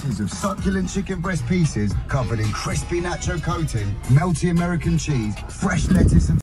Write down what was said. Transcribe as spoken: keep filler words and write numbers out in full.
slices of succulent chicken breast pieces covered in crispy nacho coating, melty American cheese, fresh lettuce and